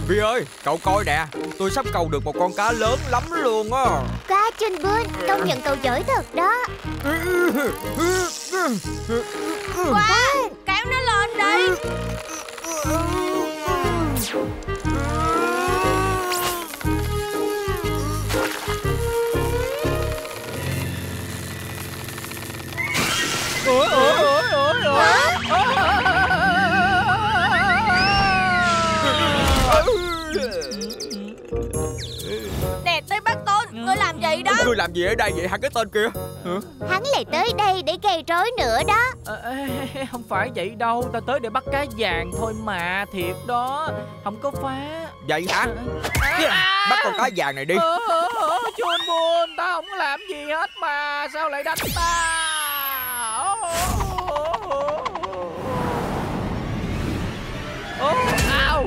Vi ơi, cậu coi nè, tôi sắp cầu được một con cá lớn lắm luôn á. Cá trên bướn, công nhận cậu giỏi thật đó. Wow, kéo nó lên đi. Nè Tí Bác Tôn, ngươi làm gì đó? Ngươi làm gì ở đây vậy hả cái tên kia? Hắn lại tới đây để gây rối nữa đó. Không phải vậy đâu, ta tới để bắt cá vàng thôi mà. Thiệt đó, không có phá. Vậy hả? Bắt con cá vàng này đi. Chú anh buồn, ta không có làm gì hết mà. Sao lại đánh ta? Ao.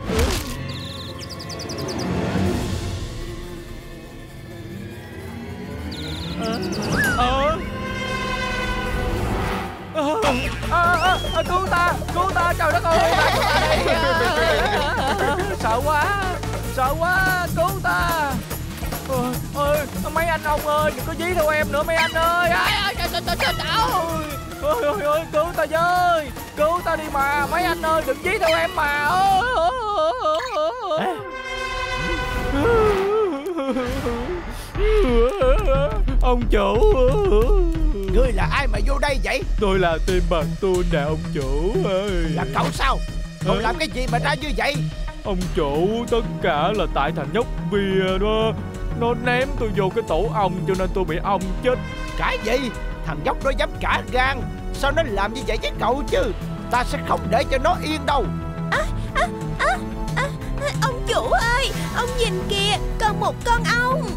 Cứu ta, trời đất ơi, cứu ta đi. Sợ quá, cứu ta. Ôi, mấy anh ông ơi, đừng có dí theo em nữa mấy anh ơi. Ôi, cứu ta với, cứu ta đi mà, mấy anh ơi, đừng dí theo em mà. Ông chủ. Ngươi là ai mà vô đây vậy? Tôi là Tim Bạc Tuôn nè ông chủ ơi. Là cậu sao? Cậu làm cái gì mà ra như vậy? Ông chủ, tất cả là tại thằng nhóc Bia đó. Nó ném tôi vô cái tổ ong cho nên tôi bị ong chết. Cái gì? Thằng nhóc đó dám cả gan. Sao nó làm như vậy với cậu chứ? Ta sẽ không để cho nó yên đâu. Ông chủ ơi, ông nhìn kìa, còn một con ong.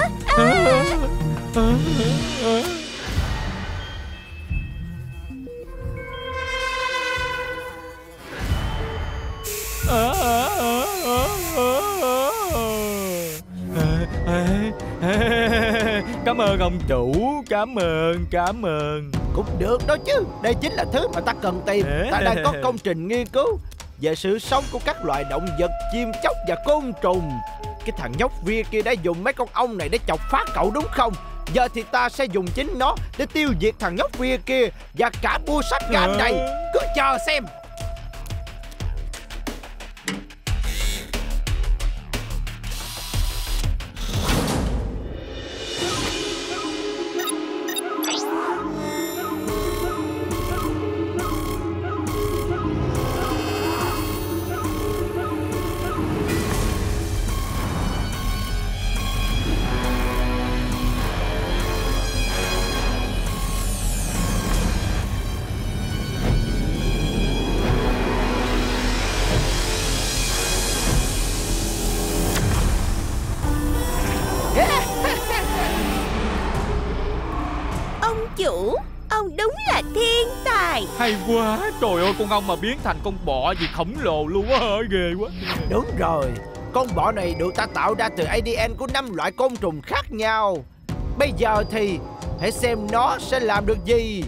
Cảm ơn ông chủ, cảm ơn. Cũng được đó chứ. Đây chính là thứ mà ta cần tìm. Ta đang có công trình nghiên cứu về sự sống của các loài động vật, chim chóc và côn trùng. Cái thằng nhóc Via kia đã dùng mấy con ong này để chọc phá cậu đúng không? Giờ thì ta sẽ dùng chính nó để tiêu diệt thằng nhóc Via kia và cả bua sách gan này. Cứ chờ xem. Chủ, ông đúng là thiên tài. Hay quá, trời ơi, con ong mà biến thành con bọ gì khổng lồ luôn á, ghê quá. Đúng rồi, con bọ này được ta tạo ra từ ADN của 5 loại côn trùng khác nhau. Bây giờ thì hãy xem nó sẽ làm được gì.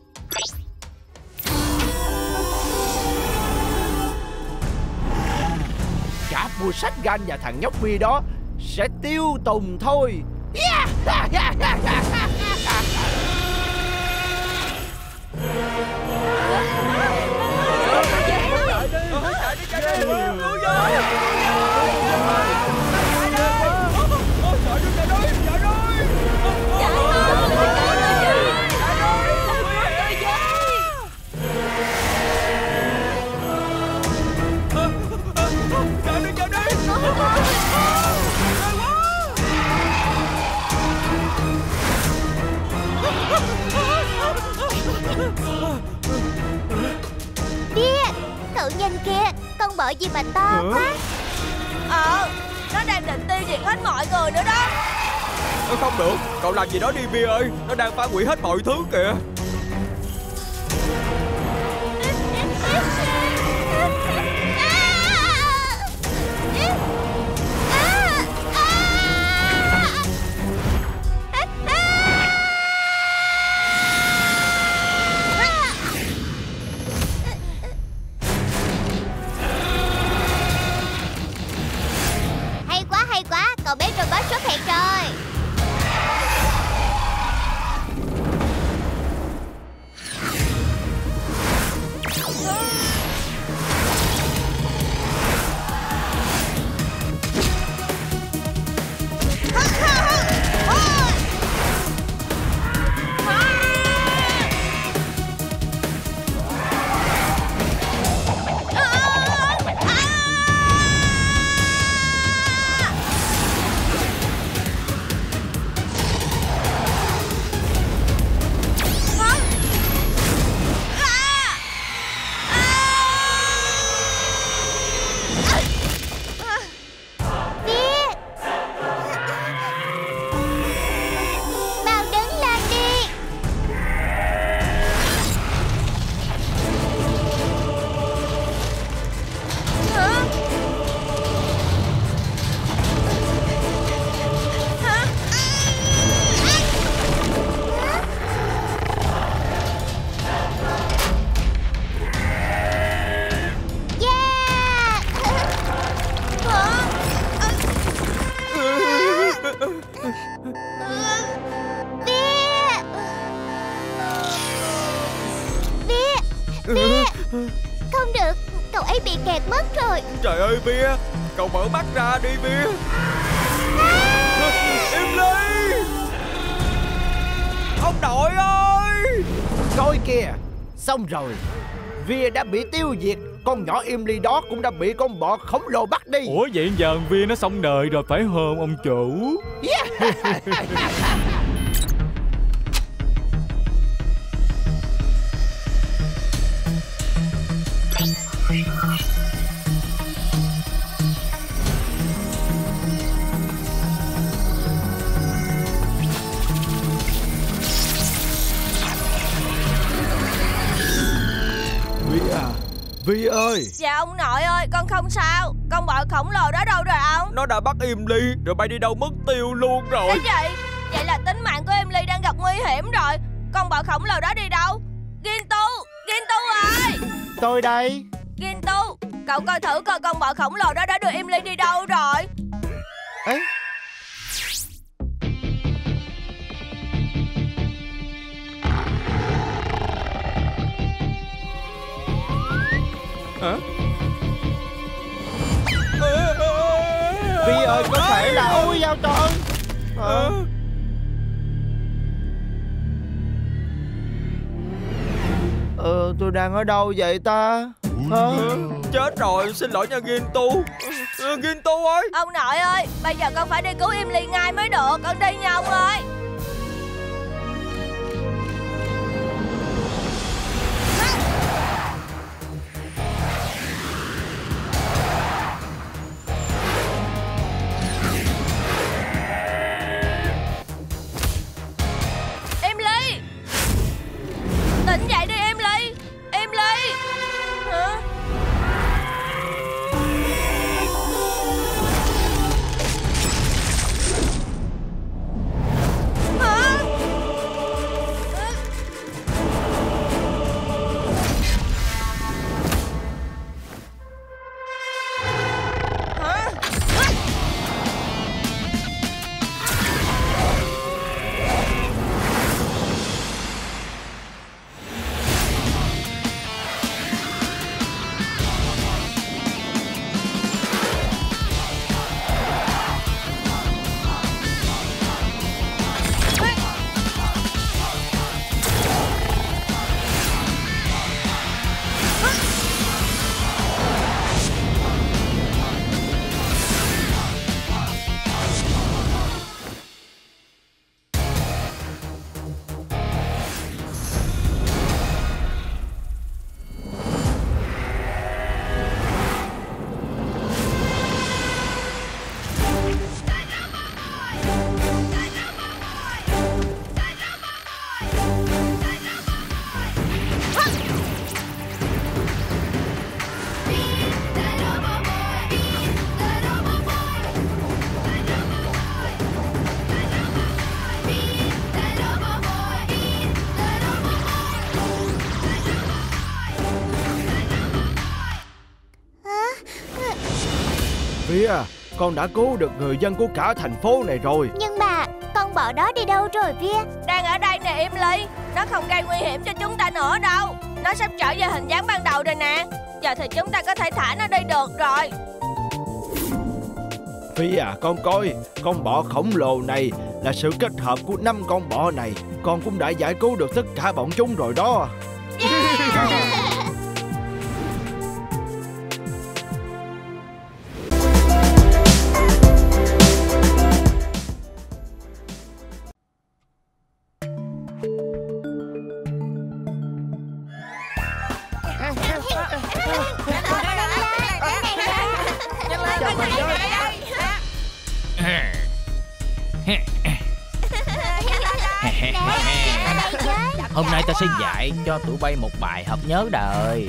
Cả bua sách gan và thằng nhóc Bia đó sẽ tiêu tùng thôi. Điên, cậu nhìn kìa, con bọ gì mà to quá. Nó đang định tiêu diệt hết mọi người nữa đó. Không được, cậu làm gì đó đi Vi ơi. Nó đang phá hủy hết mọi thứ kìa. mất rồi. Trời ơi Bia, cậu mở mắt ra đi Bia. Im đi. Ông nội ơi. Coi kìa, xong rồi. Via đã bị tiêu diệt. Con nhỏ Emily đó cũng đã bị con bọ khổng lồ bắt đi. Ủa vậy giờ thằng Via nó xong đời rồi phải không ông chủ? Vi ơi. Dạ ông nội ơi, con không sao. Con bọ khổng lồ đó đâu rồi ông? Nó đã bắt Emily rồi bay đi đâu mất tiêu luôn rồi. Cái gì? Vậy là tính mạng của Emily đang gặp nguy hiểm rồi. Con bọ khổng lồ đó đi đâu? Gintu ơi. Tôi đây. Gintu, cậu coi thử coi con bọ khổng lồ đó đã đưa Emily đi đâu rồi. Ấy. Hả? Vi ơi, có thể là ôi giao trơn. Tôi đang ở đâu vậy ta? Chết rồi, xin lỗi nha Gintu. Gintu ơi. Ông nội ơi, bây giờ con phải đi cứu Emily ngay mới được. Con đi nha ông ơi. Tỉnh dậy đi Emily. Emily. Hả? Via, con đã cứu được người dân của cả thành phố này rồi. Nhưng mà con bọ đó đi đâu rồi Via? Đang ở đây nè Emily. Nó không gây nguy hiểm cho chúng ta nữa đâu. Nó sắp trở về hình dáng ban đầu rồi nè. Giờ thì chúng ta có thể thả nó đi được rồi. Via, con coi, con bọ khổng lồ này là sự kết hợp của 5 con bọ này. Con cũng đã giải cứu được tất cả bọn chúng rồi đó. Hôm nay ta sẽ dạy cho tụi bay một bài học nhớ đời.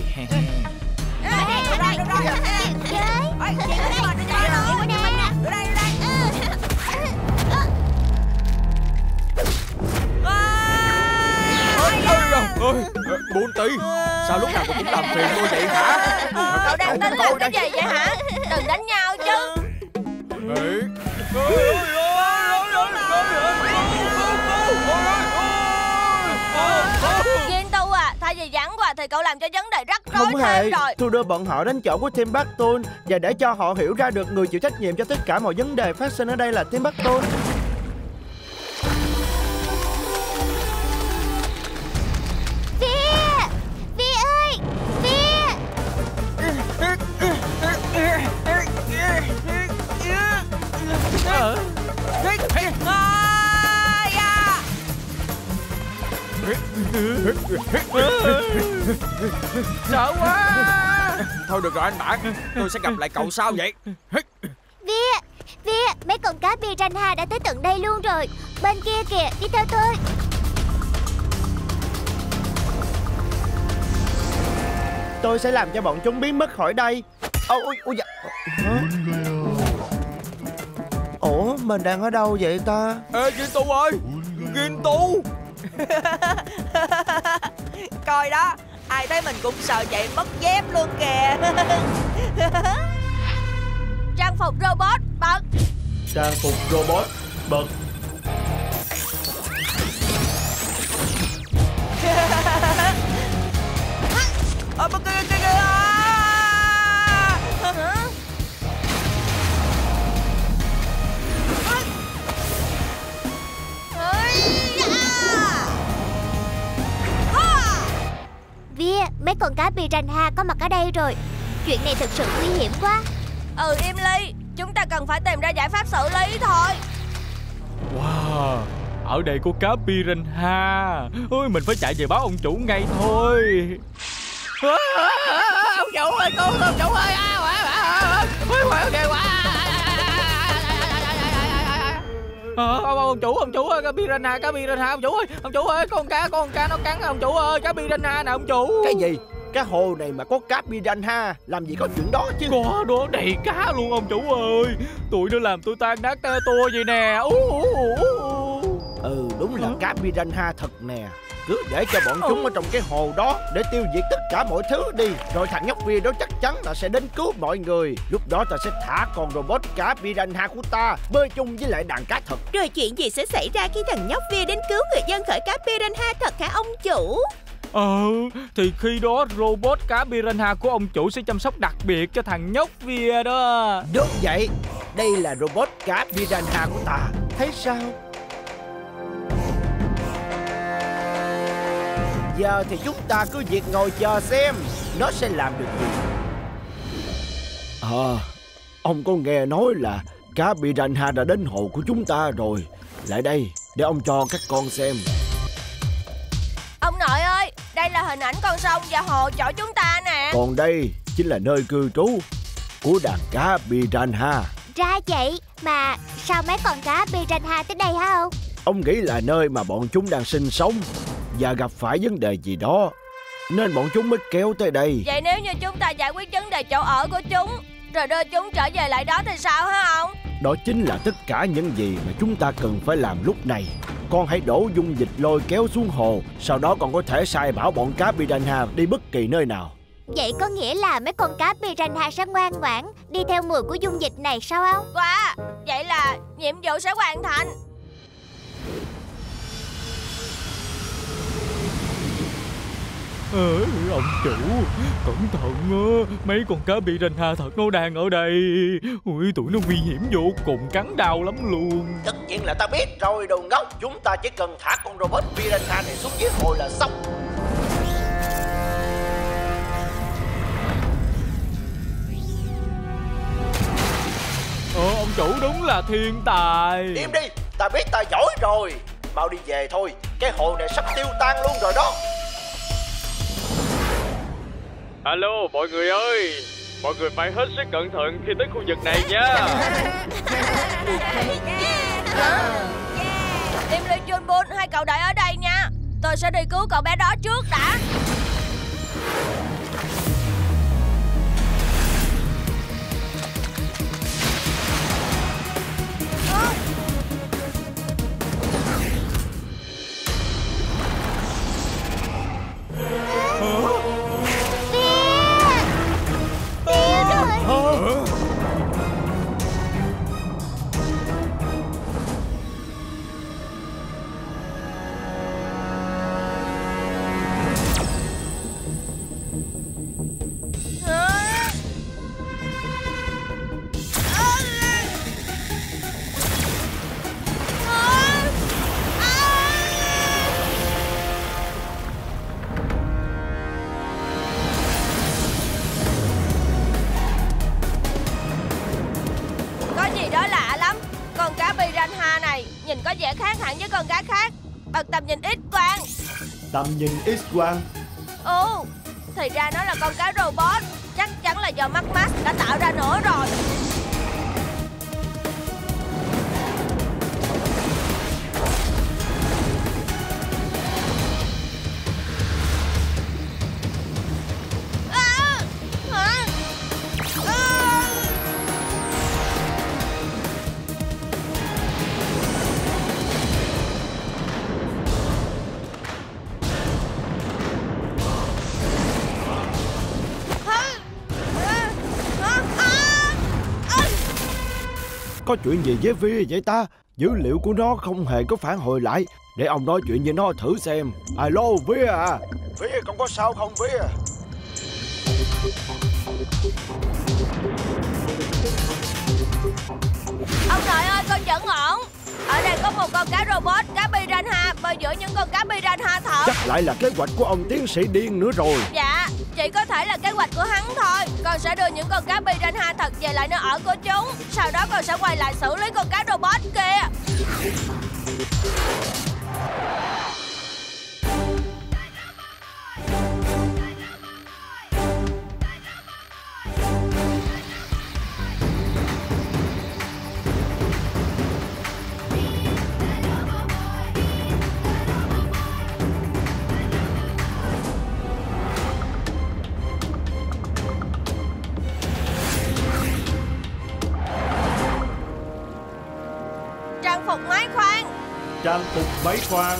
Buồn tí, sao lúc nào cũng làm phiền tôi vậy hả? Cậu đang tính làm cái gì vậy hả? Đừng đánh nhau chứ. Gintu à, thay vì giảng quà thì cậu làm cho vấn đề rắc Không hề, rồi. tôi đưa bọn họ đến chỗ của Tim Burton và để cho họ hiểu ra được người chịu trách nhiệm cho tất cả mọi vấn đề phát sinh ở đây là Tim Burton. Vía! Vía ơi! Vía! Sợ quá. Thôi được rồi anh bạn, tôi sẽ gặp lại cậu sau vậy. Vía! Vía! Mấy con cá piranha đã tới tận đây luôn rồi. Bên kia kìa, đi theo tôi. Tôi sẽ làm cho bọn chúng biến mất khỏi đây. Ôi dạ. Hả? Ủa, mình đang ở đâu vậy ta? Ê Gintu ơi, Gintu. Coi đó, ai thấy mình cũng sợ chạy mất dép luôn kìa. Trang phục robot bật. Trang phục robot bật. Vía! Mấy con cá piranha có mặt ở đây rồi. Chuyện này thật sự nguy hiểm quá. Im Ly, chúng ta cần phải tìm ra giải pháp xử lý thôi. Wow, ở đây có cá piranha. Ôi, mình phải chạy về báo ông chủ ngay thôi. Ông chủ ơi, cứu tôi, ông chủ ơi. Ghê quá. Ông chủ ơi, cá piranha, ông chủ ơi, con cá nó cắn ông chủ ơi, cá piranha nè ông chủ. Cái gì? Cái hồ này mà có cá piranha, làm gì có chuyện đó chứ. Có đó, đầy cá luôn ông chủ ơi. Tụi nó làm tôi tan nát tơ tua vậy nè. Đúng là cá piranha thật nè. Cứ để cho bọn chúng ở trong cái hồ đó để tiêu diệt tất cả mọi thứ đi. Rồi thằng nhóc Vía đó chắc chắn là sẽ đến cứu mọi người. Lúc đó ta sẽ thả con robot cá piranha của ta bơi chung với lại đàn cá thật. Rồi chuyện gì sẽ xảy ra khi thằng nhóc Vía đến cứu người dân khỏi cá piranha thật hả ông chủ? Thì khi đó robot cá piranha của ông chủ sẽ chăm sóc đặc biệt cho thằng nhóc Vía đó. Đúng vậy, đây là robot cá piranha của ta. Thấy sao? Giờ thì chúng ta cứ việc ngồi chờ xem nó sẽ làm được gì. Ông có nghe nói là cá piranha đã đến hồ của chúng ta rồi. Lại đây để ông cho các con xem. Ông nội ơi, đây là hình ảnh con sông và hồ chỗ chúng ta nè. Còn đây chính là nơi cư trú của đàn cá piranha. Ra vậy, mà sao mấy con cá piranha tới đây hả ông? Ông nghĩ là nơi mà bọn chúng đang sinh sống và gặp phải vấn đề gì đó nên bọn chúng mới kéo tới đây. Vậy nếu như chúng ta giải quyết vấn đề chỗ ở của chúng rồi đưa chúng trở về lại đó thì sao hả ông? Đó chính là tất cả những gì mà chúng ta cần phải làm lúc này. Con hãy đổ dung dịch lôi kéo xuống hồ. Sau đó con có thể sai bảo bọn cá piranha đi bất kỳ nơi nào. Vậy có nghĩa là mấy con cá piranha sẽ ngoan ngoãn đi theo mùi của dung dịch này sao ông? Wow, vậy là nhiệm vụ sẽ hoàn thành. Ông chủ, cẩn thận, mấy con cá piranha thật nó đang ở đây. Ui, tụi nó nguy hiểm vô cùng, cắn đau lắm luôn. Tất nhiên là ta biết rồi đồ ngốc. Chúng ta chỉ cần thả con robot piranha này xuống dưới hồ là xong. Ông chủ đúng là thiên tài. Im đi, ta biết ta giỏi rồi. Mau đi về thôi, cái hồ này sắp tiêu tan luôn rồi đó. Alo mọi người ơi, mọi người phải hết sức cẩn thận khi tới khu vực này nha. Im Ly, Jun Bun, hai cậu đợi ở đây nha. Tôi sẽ đi cứu cậu bé đó trước đã. gì đó lạ lắm. Con cá piranha này nhìn có vẻ khác hẳn với con cá khác. Bằng tầm nhìn X quang. Tầm nhìn X quang? Ồ, thì ra nó là con cá robot. Chắc chắn là do mắt Max đã tạo ra nữa rồi. Có chuyện gì với Vi vậy ta? Dữ liệu của nó không hề có phản hồi lại. Để ông nói chuyện với nó thử xem. Alo Vi à? Vi còn có sao không Vi? Ông nội ơi, con vẫn ổn. Ở đây có một con cá robot, cá piranha bơi giữa những con cá piranha thật. Chắc lại là kế hoạch của ông tiến sĩ điên nữa rồi. Dạ, chỉ có thể là kế hoạch của hắn thôi. Con sẽ đưa những con cá piranha thật về lại nơi ở của chúng. Sau đó con sẽ quay lại xử lý con cá robot kia. Trang phục máy khoan. Trang phục máy khoan.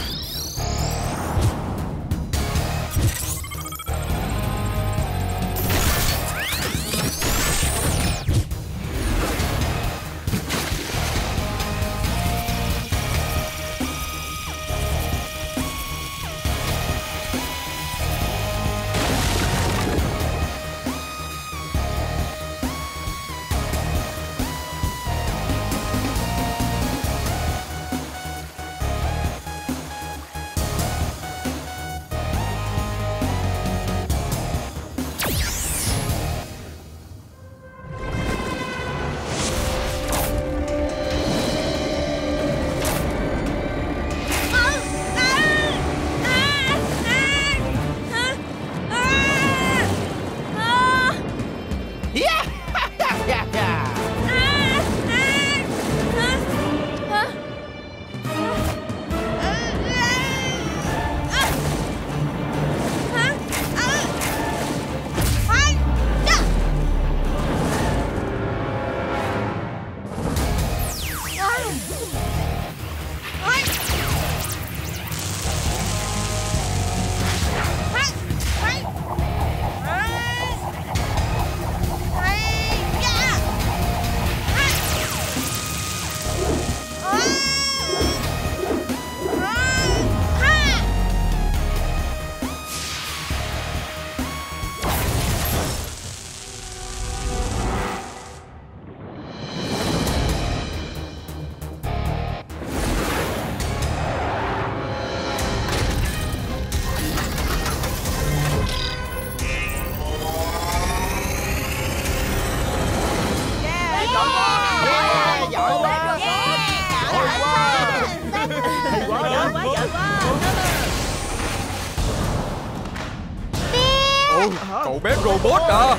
Cậu bé robot à?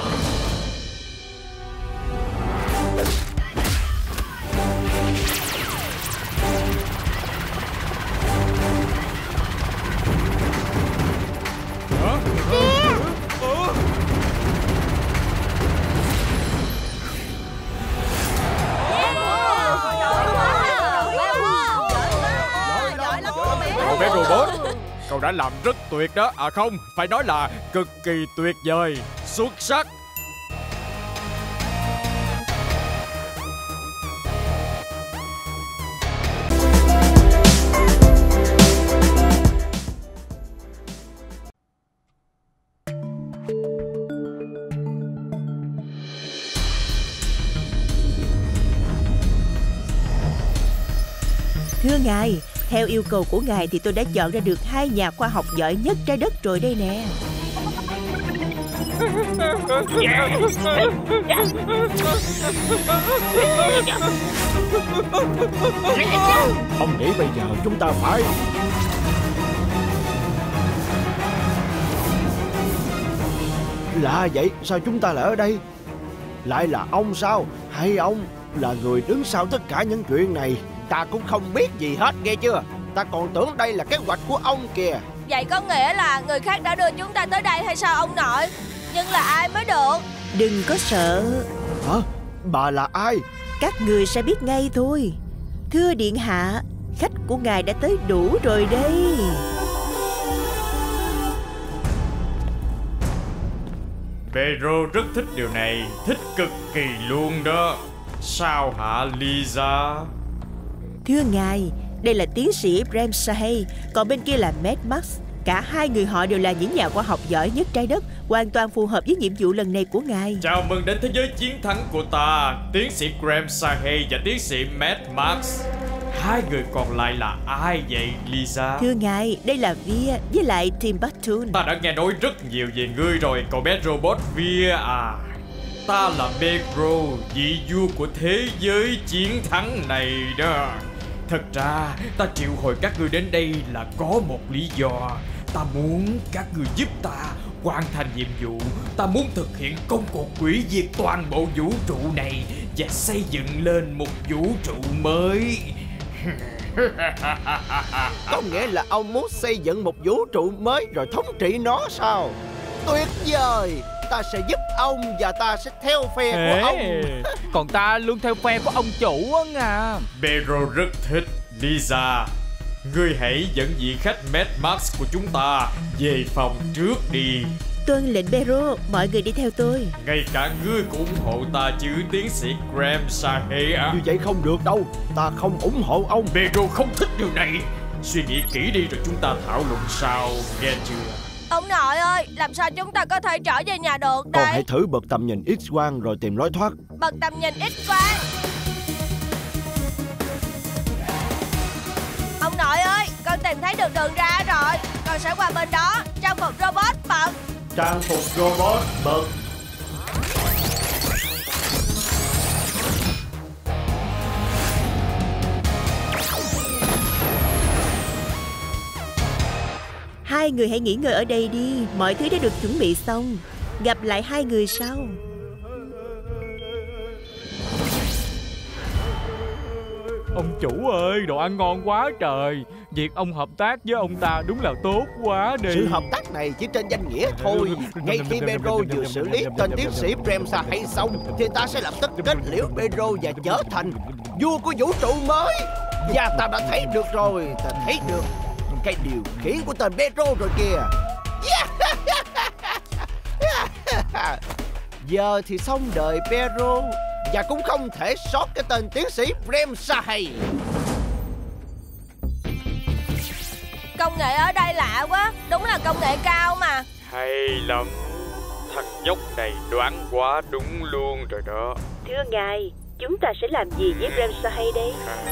Cậu bé robot, cậu đã làm rất tuyệt đó. À không, phải nói là cực kỳ tuyệt vời, xuất sắc. Thưa ngài, theo yêu cầu của ngài thì tôi đã chọn ra được 2 nhà khoa học giỏi nhất trái đất rồi đây nè. Ông nghĩ bây giờ chúng ta phải... Lạ vậy, sao chúng ta lại ở đây? Lại là ông sao? Hay ông là người đứng sau tất cả những chuyện này? Ta cũng không biết gì hết, nghe chưa? Ta còn tưởng đây là kế hoạch của ông kìa. Vậy có nghĩa là người khác đã đưa chúng ta tới đây hay sao ông nội? Nhưng là ai mới được? Đừng có sợ. Hả? Bà là ai? Các người sẽ biết ngay thôi. Thưa điện hạ, khách của ngài đã tới đủ rồi đây. Pedro rất thích điều này, thích cực kỳ luôn đó. Sao hả Lisa? Thưa ngài, đây là tiến sĩ Brem Sahay, còn bên kia là Mad Max. Cả hai người họ đều là những nhà khoa học giỏi nhất trái đất, hoàn toàn phù hợp với nhiệm vụ lần này của ngài. Chào mừng đến thế giới chiến thắng của ta, tiến sĩ Graham Sahay và tiến sĩ Mad Max. Hai người còn lại là ai vậy Lisa? Thưa ngài, đây là Via với lại Tim Burton. Ta đã nghe nói rất nhiều về ngươi rồi, cậu bé robot Via à. Ta là Pedro, vị vua của thế giới chiến thắng này đó. Thật ra, ta triệu hồi các ngươi đến đây là có một lý do. Ta muốn các ngươi giúp ta hoàn thành nhiệm vụ. Ta muốn thực hiện công cuộc hủy diệt toàn bộ vũ trụ này và xây dựng lên một vũ trụ mới. Có nghĩa là ông muốn xây dựng một vũ trụ mới rồi thống trị nó sao? Tuyệt vời! Ta sẽ giúp ông và ta sẽ theo phe của ông. Còn ta luôn theo phe của ông chủ á à. Pedro rất thích. Lisa, ngươi hãy dẫn vị khách Mad Max của chúng ta về phòng trước đi. Tuân lệnh Pedro, mọi người đi theo tôi. Ngay cả ngươi cũng ủng hộ ta chứ, tiến sĩ Graham Sahay à? Như vậy không được đâu, ta không ủng hộ ông. Pedro không thích điều này. Suy nghĩ kỹ đi rồi chúng ta thảo luận sau, nghe chưa? Ông nội ơi, làm sao chúng ta có thể trở về nhà được Con đây? hãy thử bật tầm nhìn X-quang rồi tìm lối thoát. Bật tầm nhìn X-quang. Ông nội ơi, con tìm thấy được đường ra rồi. Con sẽ qua bên đó. Trang phục robot bật. Trang phục robot bật. Hai người hãy nghỉ ngơi ở đây đi, mọi thứ đã được chuẩn bị xong. Gặp lại hai người sau. Ông chủ ơi, đồ ăn ngon quá trời. Việc ông hợp tác với ông ta đúng là tốt quá đi. Sự hợp tác này chỉ trên danh nghĩa thôi. Ngay khi Pedro vừa xử lý tên tiến sĩ Brem Sahay xong thì ta sẽ lập tức kết liễu Pedro và trở thành vua của vũ trụ mới. Và ta đã thấy được rồi, ta thấy được cái điều khiển của tên Pedro rồi kìa. Giờ thì xong đời Pedro, và cũng không thể sót cái tên tiến sĩ Brem Sahay. Công nghệ ở đây lạ quá. Đúng là công nghệ cao mà. Hay lắm. Thằng nhóc này đoán quá đúng luôn rồi đó. Thưa ngài, chúng ta sẽ làm gì với Brem Sahay đây?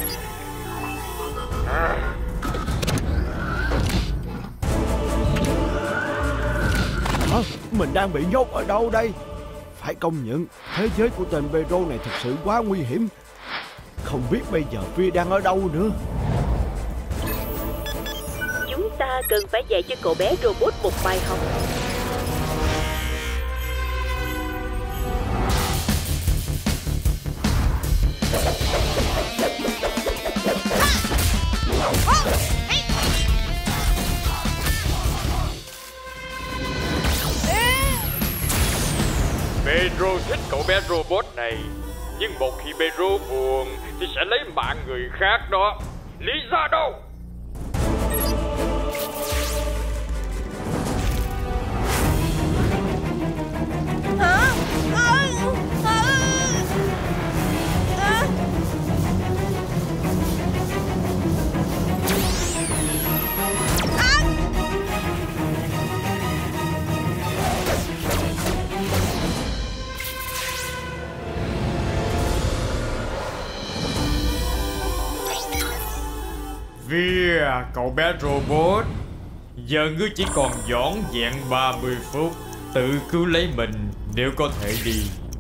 Mình đang bị nhốt ở đâu đây? Phải công nhận, thế giới của tên Pedro này thật sự quá nguy hiểm. Không biết bây giờ Vi đang ở đâu nữa. Chúng ta cần phải dạy cho cậu bé robot một bài học. Pedro thích cậu bé robot này. Nhưng một khi Pedro buồn thì sẽ lấy mạng người khác đó. Lý do đâu? Hả? Via, cậu bé robot. Giờ ngươi chỉ còn dõn dẹn 30 phút. tự cứu lấy mình nếu có thể đi.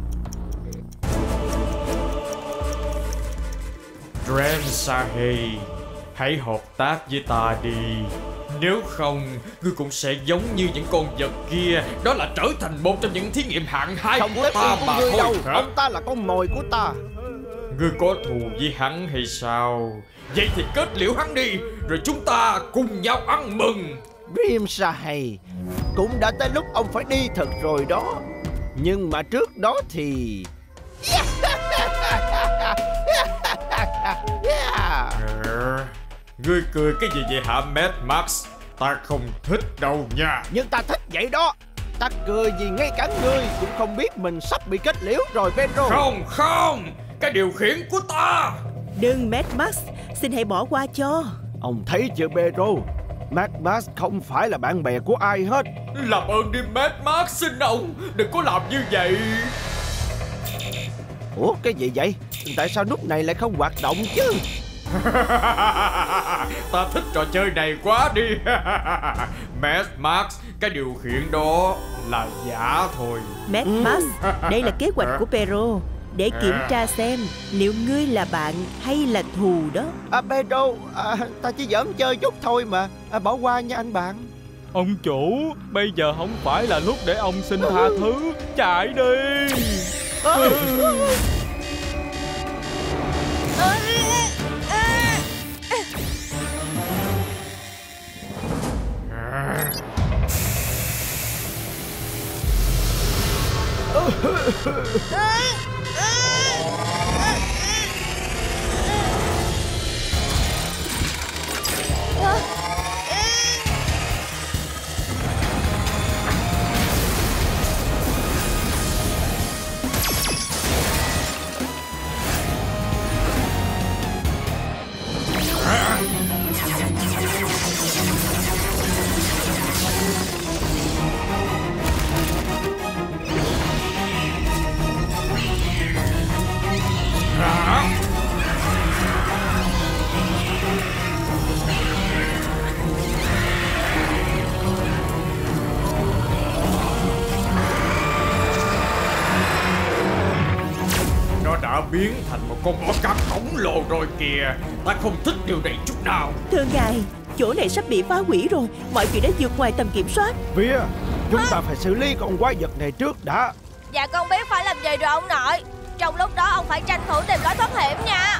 Rem Sahay, hãy hợp tác với ta đi. Nếu không, ngươi cũng sẽ giống như những con vật kia. Đó là trở thành một trong những thí nghiệm hạng 2 Không của tất ta nhiên mà của ngươi thôi đâu. hả? Ông ta là con mồi của ta. Ngươi có thù với hắn hay sao? Vậy thì kết liễu hắn đi, rồi chúng ta cùng nhau ăn mừng. Rem Sahay, cũng đã tới lúc ông phải đi thật rồi đó. Nhưng mà trước đó thì... Ngươi cười cái gì vậy hả Mad Max? Ta không thích đâu nha. Nhưng ta thích vậy đó. Ta cười vì ngay cả ngươi cũng không biết mình sắp bị kết liễu rồi Pedro. Không, cái điều khiển của ta. Đừng Mad Max, xin hãy bỏ qua cho. Ông thấy chưa Pedro, Mad Max không phải là bạn bè của ai hết. Làm ơn đi Mad Max, xin ông đừng có làm như vậy. Ủa cái gì vậy? Tại sao nút này lại không hoạt động chứ? Ta thích trò chơi này quá đi. Mad Max, cái điều khiển đó là giả thôi. Mad Max, đây là kế hoạch của Pedro để kiểm tra xem liệu ngươi là bạn hay là thù đó. Pedro, ta chỉ giỡn chơi chút thôi mà. Bỏ qua nha anh bạn. Ông chủ, bây giờ không phải là lúc để ông xin tha thứ. Chạy đi. Nó đã biến thành một con bọ cạp khổng lồ rồi kìa. Ta không thích điều này chút nào. Thưa ngài, chỗ này sắp bị phá hủy rồi. Mọi chuyện đã vượt ngoài tầm kiểm soát. Vía, chúng ta phải xử lý con quái vật này trước đã. Dạ con biết phải làm gì rồi ông nội. Trong lúc đó ông phải tranh thủ tìm lối thoát hiểm nha.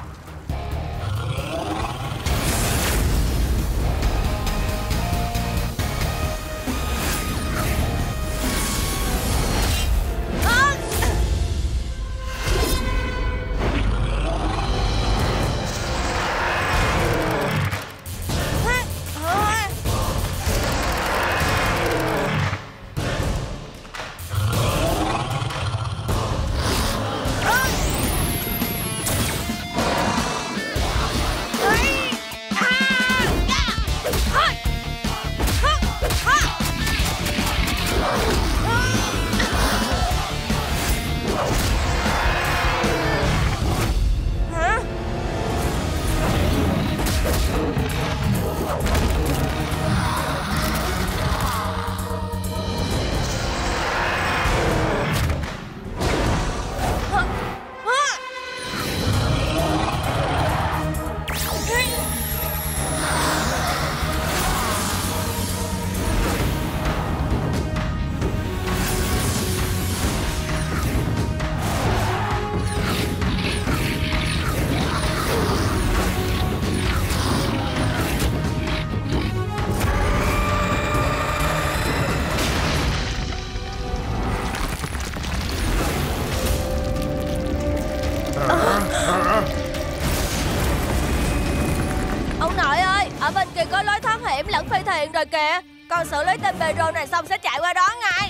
Ông nội ơi, ở bên kia có lối thoát hiểm lẫn phi thuyền rồi kìa. Con xử lý tên Pedro này xong sẽ chạy qua đó ngay.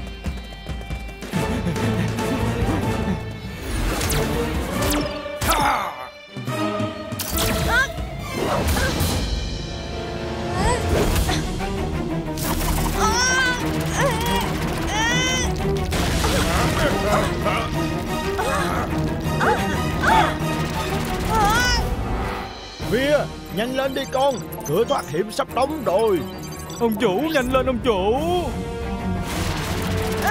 Vía, nhanh lên đi con. Cửa thoát hiểm sắp đóng rồi. Ông chủ, nhanh lên ông chủ.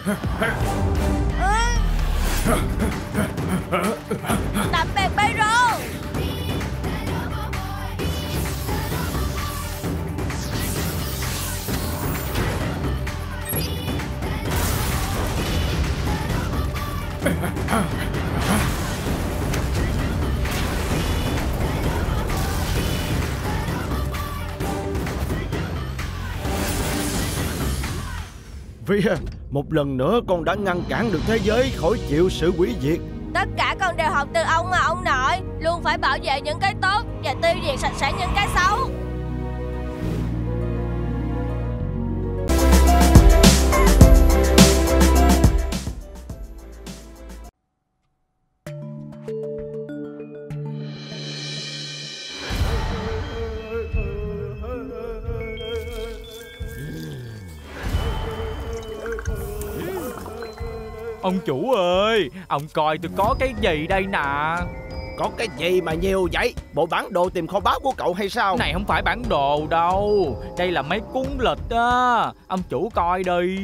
Tạm biệt Bayro. Vía, một lần nữa con đã ngăn cản được thế giới khỏi chịu sự hủy diệt. Tất cả con đều học từ ông mà ông nội. Luôn phải bảo vệ những cái tốt và tiêu diệt sạch sẽ những cái xấu. Ông chủ ơi, ông coi tôi có cái gì đây nè. Có cái gì mà nhiều vậy? Bộ bản đồ tìm kho báu của cậu hay sao? Này không phải bản đồ đâu, đây là mấy cuốn lịch á. Ông chủ coi đi.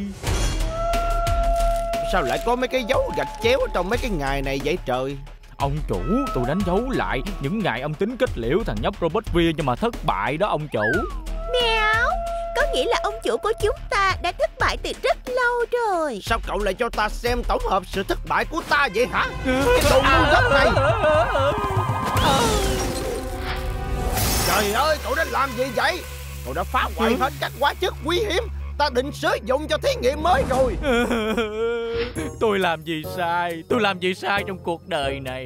Sao lại có mấy cái dấu gạch chéo trong mấy cái ngày này vậy trời? Ông chủ, tôi đánh dấu lại những ngày ông tính kết liễu thằng nhóc Robot Vía nhưng mà thất bại đó ông chủ. Mèo, có nghĩa là ông chủ của chúng ta đã thất bại từ rất lâu rồi. Sao cậu lại cho ta xem tổng hợp sự thất bại của ta vậy hả? Cái đồ ngu ngốc này! Trời ơi, cậu đã làm gì vậy? Cậu đã phá hoại hết các hóa chất quý hiếm ta định sử dụng cho thí nghiệm mới rồi. Tôi làm gì sai? Tôi làm gì sai trong cuộc đời này?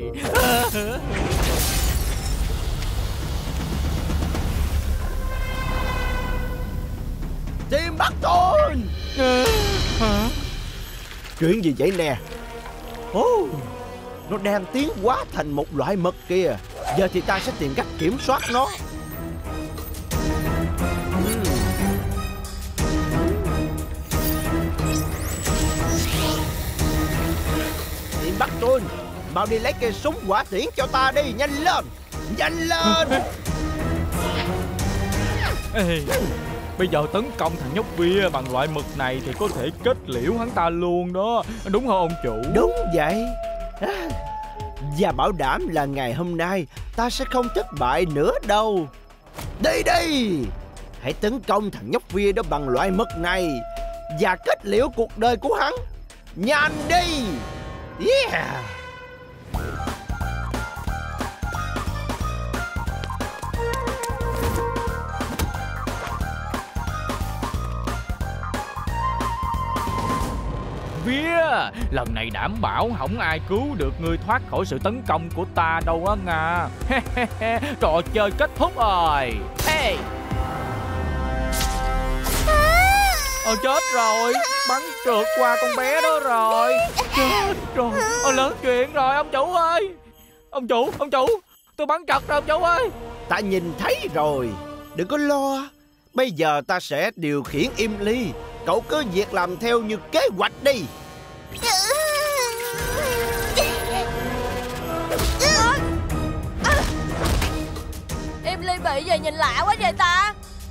Tim Burton! Hả? Chuyện gì vậy nè? Nó đang tiến hóa thành một loại mật kìa. Giờ thì ta sẽ tìm cách kiểm soát nó. Tim Burton, mau đi lấy cây súng hỏa tiễn cho ta đi, nhanh lên! Nhanh lên! Ê, bây giờ tấn công thằng nhóc Vía bằng loại mực này thì có thể kết liễu hắn ta luôn đó. Đúng không ông chủ? Đúng vậy. Và bảo đảm là ngày hôm nay ta sẽ không thất bại nữa đâu. Đi đi! Hãy tấn công thằng nhóc Vía đó bằng loại mực này và kết liễu cuộc đời của hắn. Nhanh đi! Yeah! Vía, lần này đảm bảo không ai cứu được ngươi thoát khỏi sự tấn công của ta đâu á Nga. Trò chơi kết thúc rồi. Hey. Chết rồi, bắn trượt qua con bé đó rồi. Chết rồi, lớn chuyện rồi ông chủ ơi. Ông chủ, tôi bắn trật rồi ông chủ ơi. Ta nhìn thấy rồi, đừng có lo. Bây giờ ta sẽ điều khiển Emily. Cậu cứ việc làm theo như kế hoạch đi. Emily bị gì nhìn lạ quá vậy ta?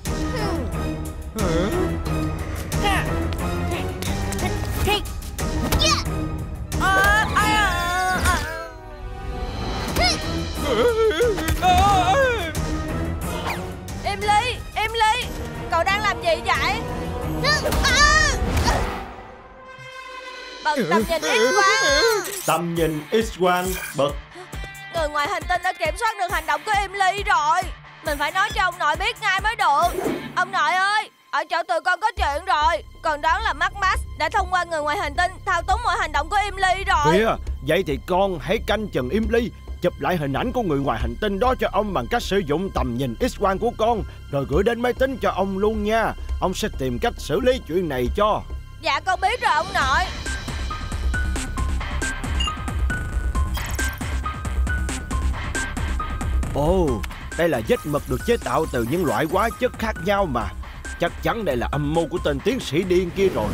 Emily, cậu đang làm gì vậy? Bật tầm nhìn X-quang. Tầm nhìn X-quang bật. Người ngoài hành tinh đã kiểm soát được hành động của Emily rồi. Mình phải nói cho ông nội biết ngay mới được. Ông nội ơi, ở chỗ tụi con có chuyện rồi. Còn đoán là Max đã thông qua người ngoài hành tinh thao túng mọi hành động của Emily rồi. Kìa, vậy thì con hãy canh chừng Emily, chụp lại hình ảnh của người ngoài hành tinh đó cho ông bằng cách sử dụng tầm nhìn X-quang của con, rồi gửi đến máy tính cho ông luôn nha. Ông sẽ tìm cách xử lý chuyện này cho. Dạ con biết rồi ông nội. Ồ, đây là vết mực được chế tạo từ những loại hóa chất khác nhau mà. Chắc chắn đây là âm mưu của tên tiến sĩ điên kia rồi.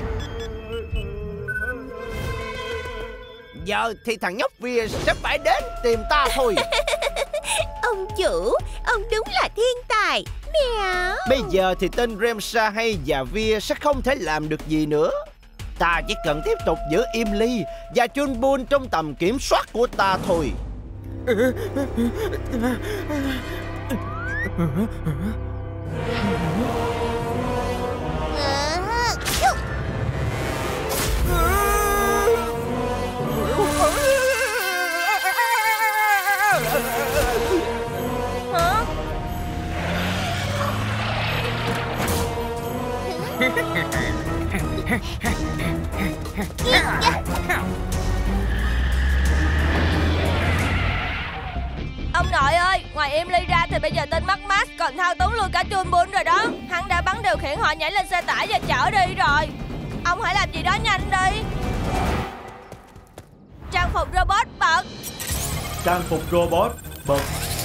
Giờ thì thằng nhóc Vía sẽ phải đến tìm ta thôi. Ông chủ, ông đúng là thiên tài. Mèo. Bây giờ thì tên Ramshahay và Vía sẽ không thể làm được gì nữa. Ta chỉ cần tiếp tục giữ Emily và Chun Bun trong tầm kiểm soát của ta thôi. Ông nội ơi, ngoài Emily ra thì bây giờ tên Max còn thao túng luôn cả Chun Bun rồi đó. Hắn đã bắn điều khiển họ nhảy lên xe tải và chở đi rồi. Ông hãy làm gì đó nhanh đi. Trang phục robot bật. Trang phục robot bật.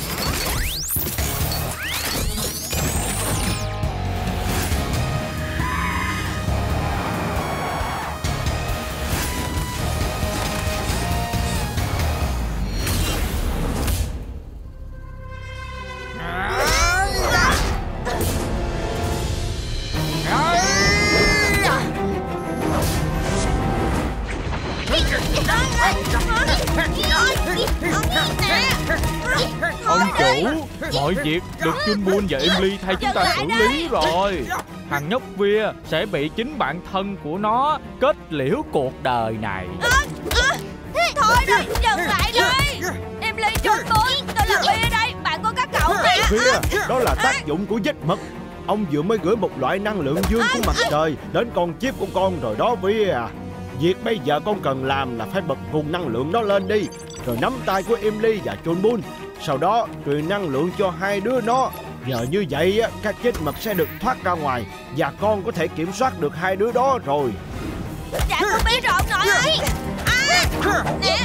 Ông chủ, mọi việc được Chun Bun và Emily thay chúng ta xử lý rồi. Thằng nhóc Via sẽ bị chính bản thân của nó kết liễu cuộc đời này. Thôi đi, dừng lại đi. Emily, Chun Bun, tôi là Via đây, bạn của các cậu mà. Via, đó là tác dụng của vết mực. Ông vừa mới gửi một loại năng lượng dương của mặt trời đến con chip của con rồi đó Via. Việc bây giờ con cần làm là phải bật nguồn năng lượng đó lên đi, rồi nắm tay của Emily và Chun Bun. Sau đó truyền năng lượng cho hai đứa nó. Nhờ như vậy các vết mực sẽ được thoát ra ngoài và con có thể kiểm soát được hai đứa đó rồi. Dạ con biết rồi ông nội ơi. Nè.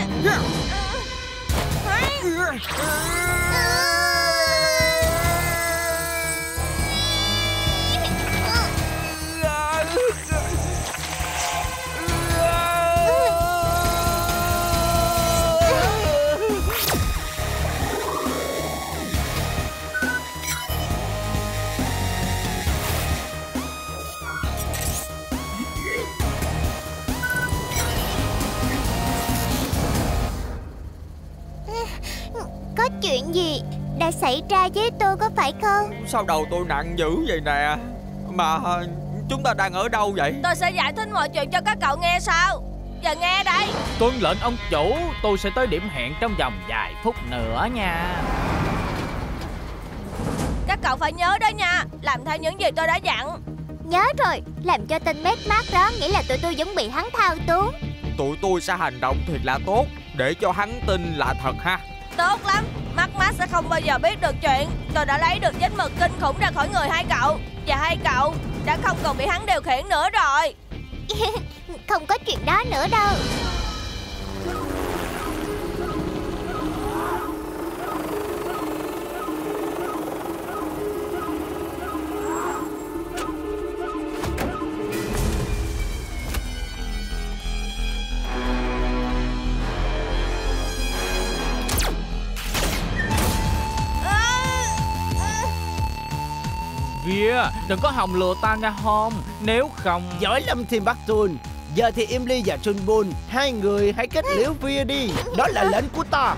Có chuyện gì đã xảy ra với tôi có phải không? Sao đầu tôi nặng dữ vậy nè? Mà chúng ta đang ở đâu vậy? Tôi sẽ giải thích mọi chuyện cho các cậu nghe sau. Giờ nghe đây. Tuân lệnh ông chủ, tôi sẽ tới điểm hẹn trong vòng vài phút nữa nha. Các cậu phải nhớ đó nha, làm theo những gì tôi đã dặn. Nhớ rồi, làm cho tên Mad Max đó nghĩ là tụi tôi vẫn bị hắn thao túng. Tụi tôi sẽ hành động thiệt là tốt để cho hắn tin là thật ha. Tốt lắm, Max sẽ không bao giờ biết được chuyện tôi đã lấy được vết mực kinh khủng ra khỏi người hai cậu. Và hai cậu đã không còn bị hắn điều khiển nữa rồi. Không có chuyện đó nữa đâu. Via, đừng có hòng lừa ta nha Hom. Nếu không... Giỏi lắm Tim Burton. Giờ thì Emily và Chun Bun, hai người hãy kết liễu Via đi. Đó là lệnh của ta.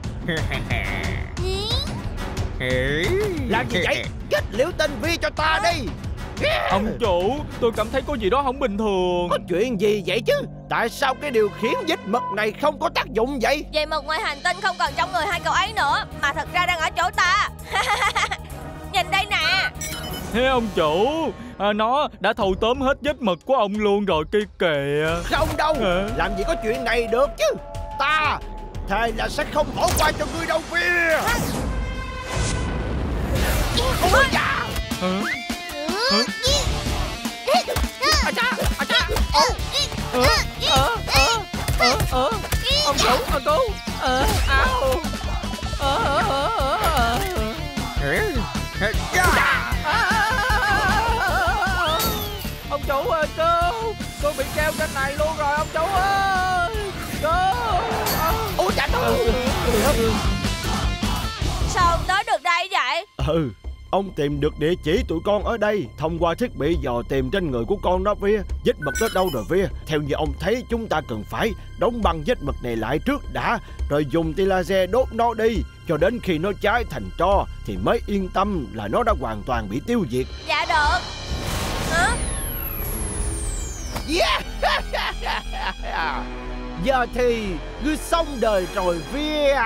Làm gì vậy? Kết liễu tên Via cho ta đi. Ông chủ, tôi cảm thấy có gì đó không bình thường. Có chuyện gì vậy chứ? Tại sao cái điều khiển vết mực này không có tác dụng vậy? Vậy mực ngoài hành tinh không còn trong người hai cậu ấy nữa, mà thật ra đang ở chỗ ta. Nhìn đây nè. Thế ông chủ, nó đã thâu tóm hết vết mực của ông luôn rồi kia kìa. Không đâu, làm gì có chuyện này được chứ. Ta thề là sẽ không bỏ qua cho ngươi đâu Via. Ôi da. Ông chủ, ông cứu. Ông chủ ơi, cứu. Tôi bị treo trên này luôn rồi ông chủ ơi. Cứu. Ôi da trời. Sao ông tới được đây vậy? Ông tìm được địa chỉ tụi con ở đây thông qua thiết bị dò tìm trên người của con đó Vía. Vết mực đó đâu rồi Vía? Theo như ông thấy, chúng ta cần phải đóng băng vết mực này lại trước đã, rồi dùng tia laser đốt nó đi, cho đến khi nó cháy thành tro thì mới yên tâm là nó đã hoàn toàn bị tiêu diệt. Dạ được. Hả? Giờ thì ngươi xong đời rồi Vía.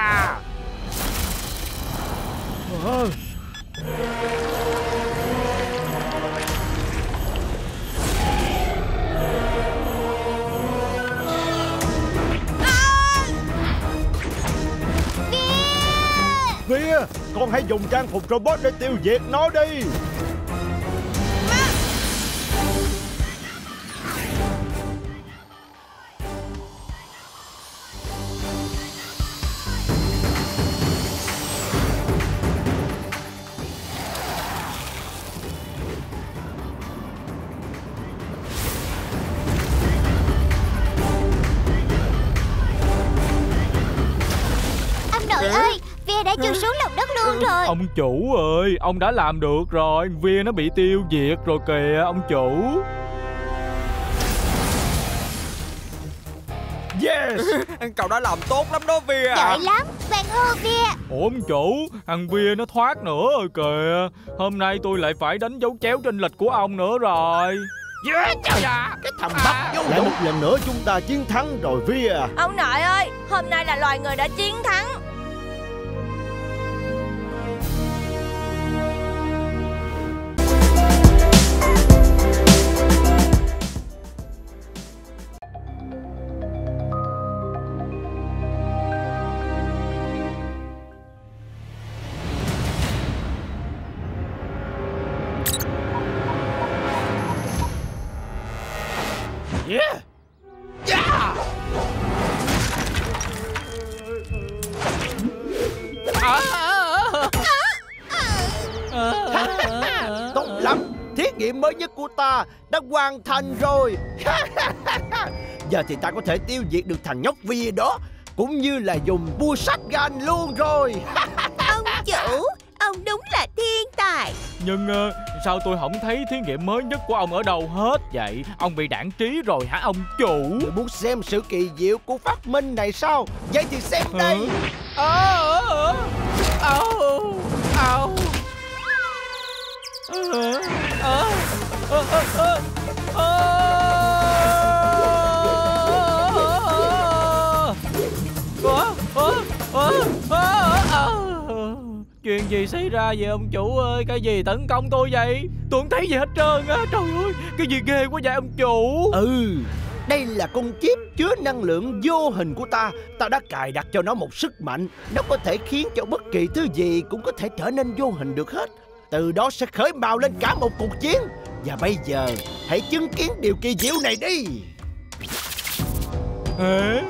Vía, con hãy dùng trang phục robot để tiêu diệt nó đi. Nội ơi, Vía đã chui xuống lòng đất luôn rồi. Ông chủ ơi, ông đã làm được rồi. Vía nó bị tiêu diệt rồi kìa ông chủ. Yes. Cậu đã làm tốt lắm đó Vía. Giỏi lắm, bạn hô Vía. Ủa ông chủ, thằng Vía nó thoát nữa rồi kìa. Hôm nay tôi lại phải đánh dấu chéo trên lịch của ông nữa rồi. Cái thằng bắt vô lại một lần nữa chúng ta chiến thắng rồi Vía. Ông nội ơi, hôm nay là loài người đã chiến thắng. Yeah. Yeah. Tốt lắm, thí nghiệm mới nhất của ta đã hoàn thành rồi. Giờ thì ta có thể tiêu diệt được thằng nhóc Vía đó, cũng như là dùng bua sát gan luôn rồi. Ông chủ, ông đúng là thiên tài. Nhưng sao tôi không thấy thí nghiệm mới nhất của ông ở đâu hết vậy? Ông bị đãng trí rồi hả ông chủ? Người muốn xem sự kỳ diệu của phát minh này sao? Vậy thì xem đây. Chuyện gì xảy ra vậy ông chủ ơi? Cái gì tấn công tôi vậy? Tôi không thấy gì hết trơn á. Trời ơi, cái gì ghê quá vậy ông chủ? Đây là con chip chứa năng lượng vô hình của ta. Ta đã cài đặt cho nó một sức mạnh. Nó có thể khiến cho bất kỳ thứ gì cũng có thể trở nên vô hình được hết. Từ đó sẽ khởi mào lên cả một cuộc chiến. Và bây giờ hãy chứng kiến điều kỳ diệu này đi. Hả?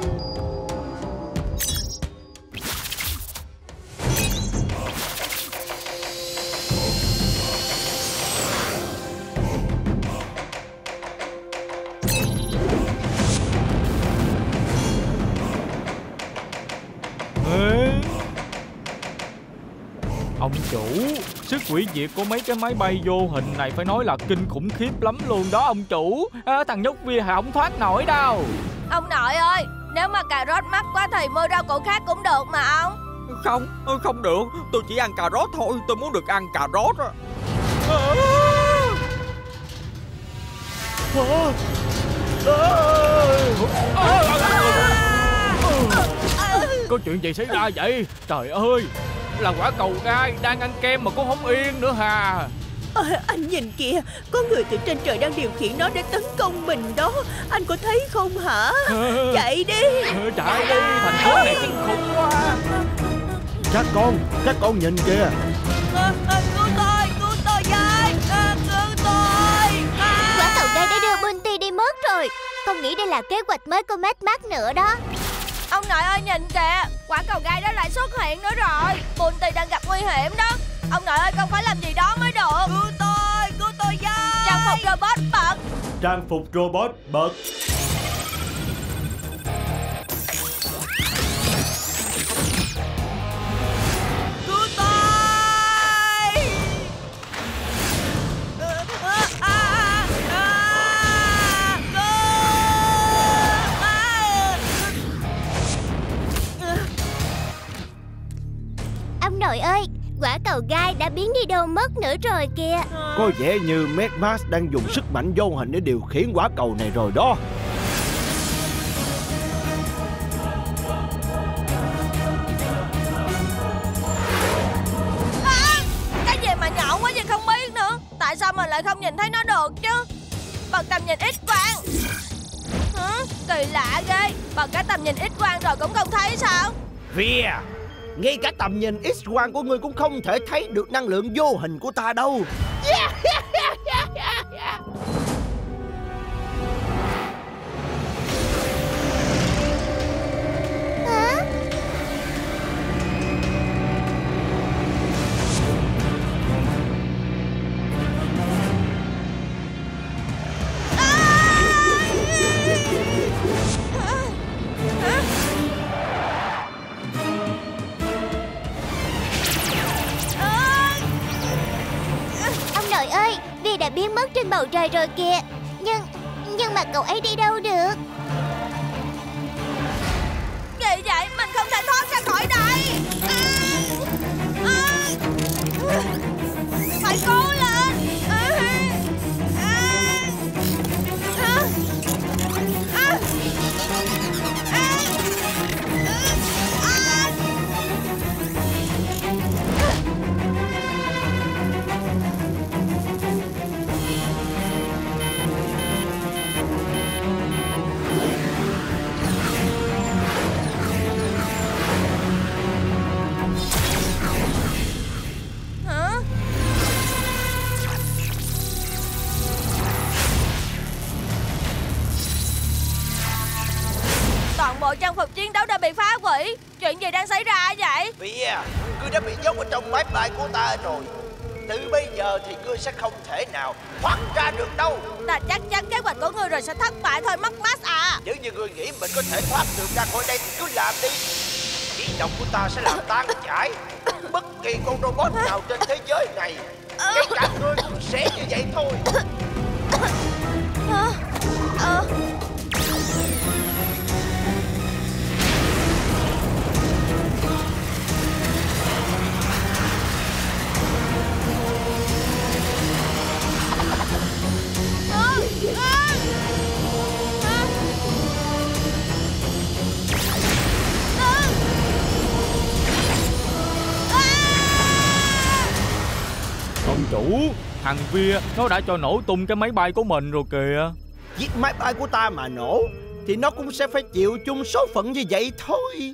Ông chủ, sức hủy diệt của mấy cái máy bay vô hình này phải nói là kinh khủng khiếp lắm luôn đó ông chủ. Thằng nhóc Vía không thoát nổi đâu. Ông nội ơi, nếu mà cà rốt mắc quá thì mua rau củ khác cũng được mà ông. Không được, tôi chỉ ăn cà rốt thôi. Tôi muốn được ăn cà rốt á. Có chuyện gì xảy ra vậy? Trời ơi, là quả cầu gai đang ăn kem mà cũng không yên nữa hà. Anh nhìn kìa, có người từ trên trời đang điều khiển nó để tấn công mình đó. Anh có thấy không hả? Chạy đi. Chạy đi, thành phố này kinh khủng quá. Các con nhìn kìa. Cứu tôi với. Cứu tôi. Quả cầu gai đã đưa Bunty đi mất rồi. Con nghĩ đây là kế hoạch mới của Mad Max nữa đó. Ông nội ơi nhìn kìa, quả cầu gai đó lại xuất hiện nữa rồi. Bunty đang gặp nguy hiểm đó. Ông nội ơi, con phải làm gì đó mới được. Cứu tôi với. Trang phục robot bật. Trang phục robot bật. Cứu tôi. đi đâu mất nữa rồi kìa. Có vẻ như Mad Max đang dùng sức mạnh vô hình để điều khiển quả cầu này rồi đó. Cái gì mà nhỏ quá vậy không biết nữa. Tại sao mình lại không nhìn thấy nó được chứ? Bật tầm nhìn X-quang. Kỳ lạ ghê. Bật cái tầm nhìn X-quang rồi cũng không thấy sao? Vía, ngay cả tầm nhìn X-quang của ngươi cũng không thể thấy được năng lượng vô hình của ta đâu. Ông nội ơi, Vi đã biến mất trên bầu trời rồi kìa. Nhưng mà cậu ấy đi đâu được? Gì vậy? Mình không thể thoát ra khỏi đây. Phải cố lên. Toàn bộ trang phục chiến đấu đã bị phá hủy. Chuyện gì đang xảy ra vậy? Vía, ngươi đã bị nhốt ở trong máy bay của ta rồi. Từ bây giờ thì ngươi sẽ không thể nào thoát ra được đâu. Ta chắc chắn kế hoạch của ngươi rồi sẽ thất bại thôi Mad Max à. Nếu như ngươi nghĩ mình có thể thoát được ra khỏi đây thì cứ làm đi. Khí độc của ta sẽ làm tan chảy bất kỳ con robot nào trên thế giới này. Ngay cả ngươi cũng sẽ như vậy thôi. Ông chủ, thằng Vía nó đã cho nổ tung cái máy bay của mình rồi kìa. Chiếc máy bay của ta mà nổ thì nó cũng sẽ phải chịu chung số phận như vậy thôi.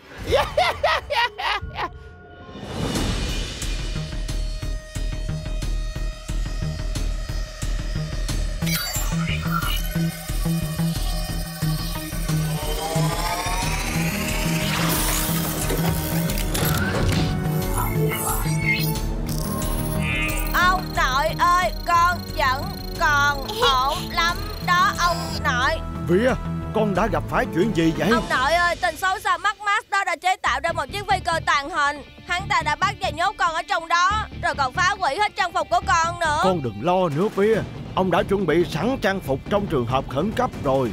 Ông nội ơi, con vẫn còn ổn lắm đó ông nội. Vía, con đã gặp phải chuyện gì vậy? Ông nội ơi, tên xấu xa Mad Max đó đã chế tạo ra một chiếc phi cơ tàng hình. Hắn ta đã bắt và nhốt con ở trong đó, rồi còn phá hủy hết trang phục của con nữa. Con đừng lo nữa Vía, ông đã chuẩn bị sẵn trang phục trong trường hợp khẩn cấp rồi.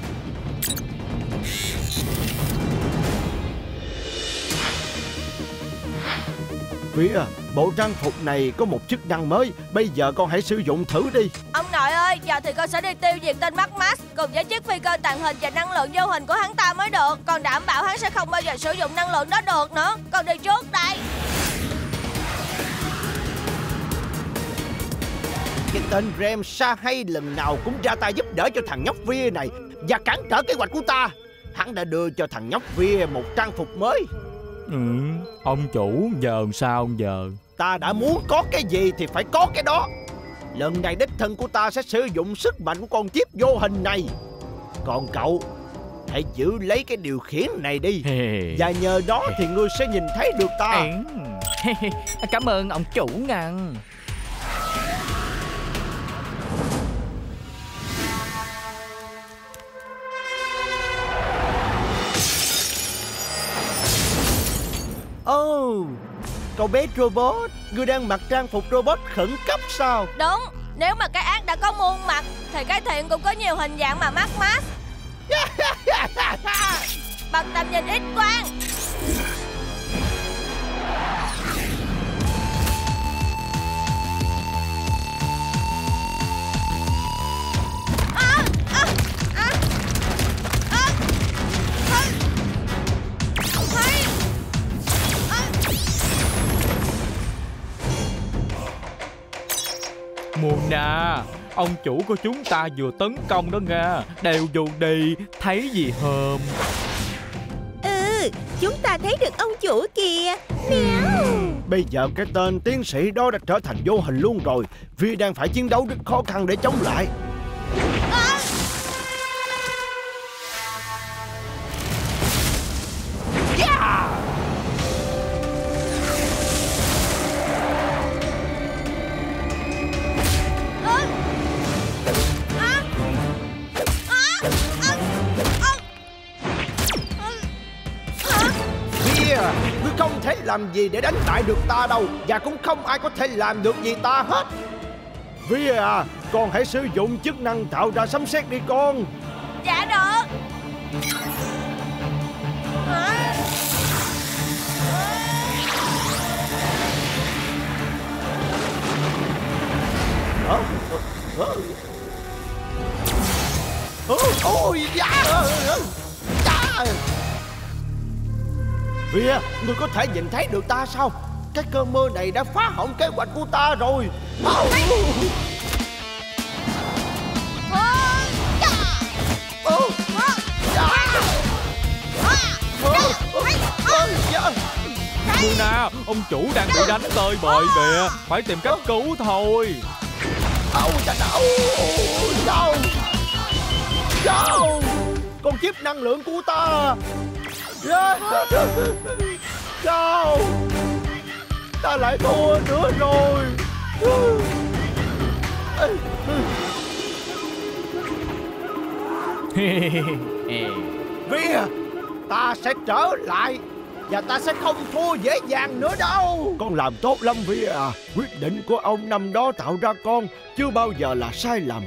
Vía, bộ trang phục này có một chức năng mới. Bây giờ con hãy sử dụng thử đi. Ông nội ơi, giờ thì con sẽ đi tiêu diệt tên Mad Max cùng với chiếc phi cơ tàng hình và năng lượng vô hình của hắn ta mới được. Con đảm bảo hắn sẽ không bao giờ sử dụng năng lượng đó được nữa. Con đi trước đây. Cái tên Rem Sahai lần nào cũng ra tay giúp đỡ cho thằng nhóc Vía này và cản trở kế hoạch của ta. Hắn đã đưa cho thằng nhóc Vía một trang phục mới. Ông chủ, giờ sao giờ? Ta đã muốn có cái gì thì phải có cái đó. Lần này đích thân của ta sẽ sử dụng sức mạnh của con chip vô hình này. Còn cậu, hãy giữ lấy cái điều khiển này đi. Và nhờ đó thì ngươi sẽ nhìn thấy được ta. Cảm ơn ông chủ ngàn. Cậu bé robot, ngươi đang mặc trang phục robot khẩn cấp sao? Đúng, nếu mà cái ác đã có muôn mặt thì cái thiện cũng có nhiều hình dạng mà Mad Max. Bật tầm nhìn X-quang. nha. Ông chủ của chúng ta vừa tấn công đó nha. Đều dù đi, thấy gì hờm. Chúng ta thấy được ông chủ kìa. Mèo. Bây giờ cái tên tiến sĩ đó đã trở thành vô hình luôn rồi. Vi đang phải chiến đấu rất khó khăn để chống lại. Ngươi không thể làm gì để đánh bại được ta đâu. Và cũng không ai có thể làm được gì ta hết. Vi à, con hãy sử dụng chức năng tạo ra sấm sét đi con. Dạ được. Ôi da. Vi, ngươi có thể nhìn thấy được ta sao? Cái cơn mưa này đã phá hỏng kế hoạch của ta rồi. Luna, ông chủ đang bị đánh tơi bời kìa. Phải tìm cách cứu thôi. Con chip năng lượng của ta. Sao ta lại thua nữa rồi. Vi, ta sẽ trở lại. Và ta sẽ không thua dễ dàng nữa đâu. Con làm tốt lắm Vi à. Quyết định của ông năm đó tạo ra con chưa bao giờ là sai lầm.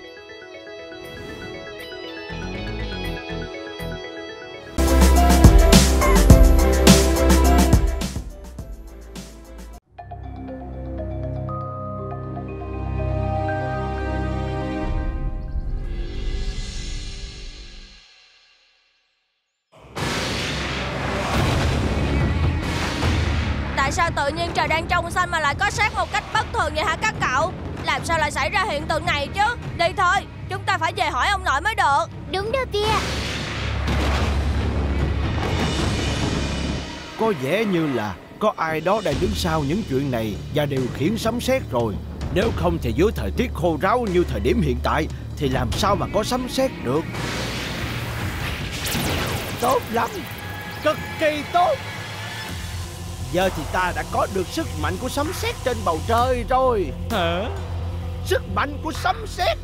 Tại sao tự nhiên trời đang trong xanh mà lại có sét một cách bất thường vậy hả các cậu? Làm sao lại xảy ra hiện tượng này chứ? Đi thôi, chúng ta phải về hỏi ông nội mới được. Đúng đó Vi. Có vẻ như là có ai đó đang đứng sau những chuyện này và điều khiển sấm sét rồi. Nếu không thì dưới thời tiết khô ráo như thời điểm hiện tại thì làm sao mà có sấm sét được. Tốt lắm, cực kỳ tốt. Giờ thì ta đã có được sức mạnh của sấm sét trên bầu trời rồi. Hả? Sức mạnh của sấm sét.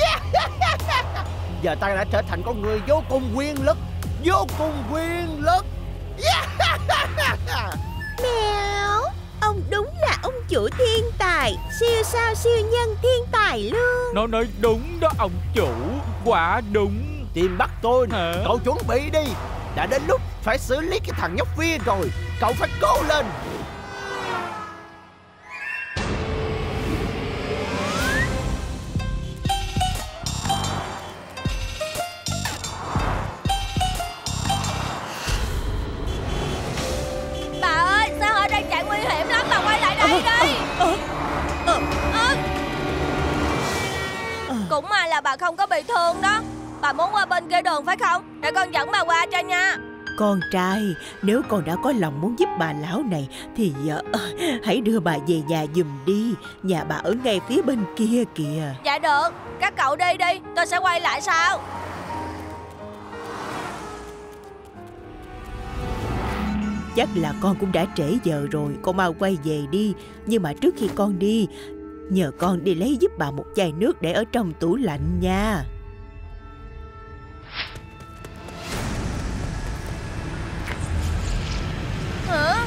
Giờ ta đã trở thành con người vô cùng quyền lực. Vô cùng quyền lực. Mèo. Ông đúng là ông chủ thiên tài. Siêu sao siêu nhân thiên tài luôn. Nó nói đúng đó ông chủ. Quả đúng. Tìm bắt tôi. Hả? Cậu chuẩn bị đi. Đã đến lúc phải xử lý cái thằng nhóc Vi rồi. Cậu phải cố lên. Bà ơi, sao họ đang chạy nguy hiểm lắm, bà quay lại đây đi. Cũng may là bà không có bị thương đó. Bà muốn qua bên kia đường phải không? Để con dẫn bà qua cho nha. Con trai, nếu con đã có lòng muốn giúp bà lão này thì hãy đưa bà về nhà giùm đi. Nhà bà ở ngay phía bên kia kìa. Dạ được, các cậu đi đi, tôi sẽ quay lại sau. Chắc là con cũng đã trễ giờ rồi, con mau quay về đi. Nhưng mà trước khi con đi, nhờ con đi lấy giúp bà một chai nước để ở trong tủ lạnh nha. Hả?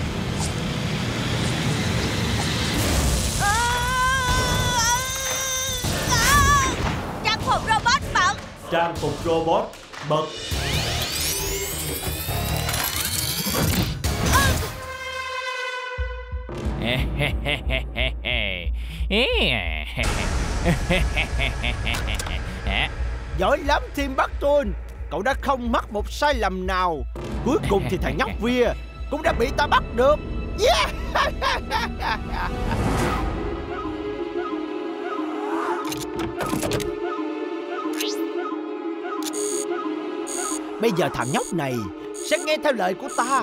Trang phục robot bật. Trang phục robot bật. Giỏi lắm Tim Burton. Cậu đã không mắc một sai lầm nào. Cuối cùng thì thằng nhóc Vi cũng đã bị ta bắt được. Yeah! Bây giờ thằng nhóc này sẽ nghe theo lời của ta.